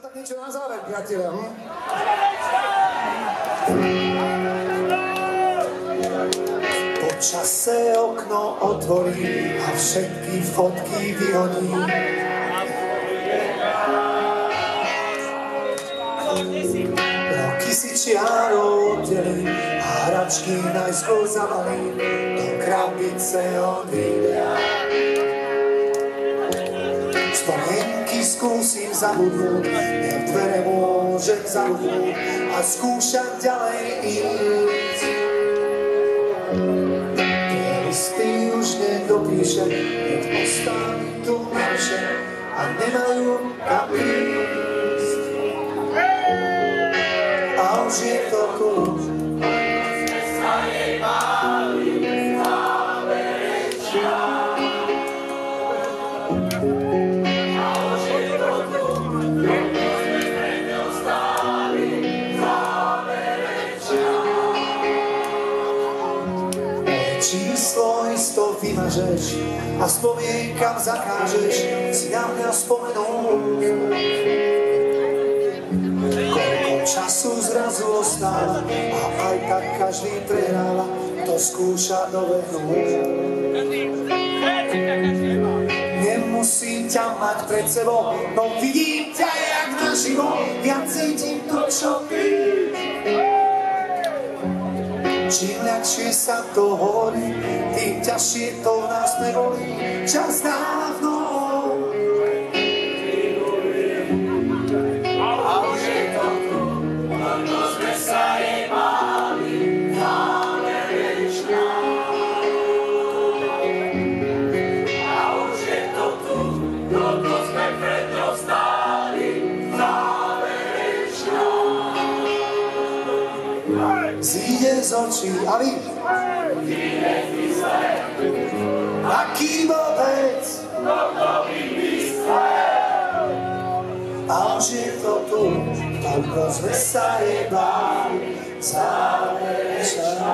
tak niečo na záver, priateľa. Po čase okno otvorí a všetky fotky vyhodí. Roky si čiarou oddelí a hračky najskôr zabalí do krabice od videa. Spomienky skúsim zabudnúť, nech dvere môžem zabudnúť a skúšať ďalej ísť. Tie listy už nedopíšem, nech ostali tu naše a nemajú kam ísť. A už je to tu. Sme sa jej báli, záverečná. A už je to tu, dlho sme pred ňou stáli, záverečná. Číslo isto vymažeš a spomienkam zakážeš si na mňa spomenúť. Času zrazu ostáva a aj tak každý prehráva, to skúša dobehnúť. Nemusím ťa mať pred sebou, no vidím ťa jak naživo, ja cítim to, čo ty. Čím ľahšie sa to hovorí, tým ťažšie to v nás nebolí. Čas dávno sa jej báli, záverečná. A už je to tu, dlho sme pred ňou stáli, záverečná. Zíde z očí a vy, aký vôbec, kto vymyslel. A už je to tu, toľko sme sa jej báli, záverečná.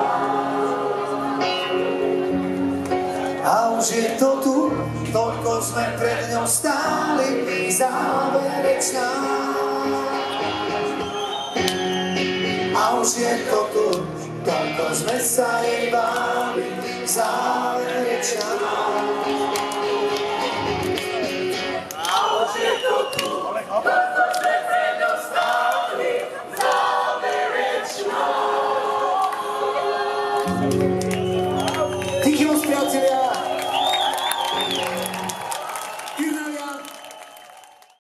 A už je to tu, toľko sme pred ňou stáli, záverečná. A už je to tu, toľko sme sa jej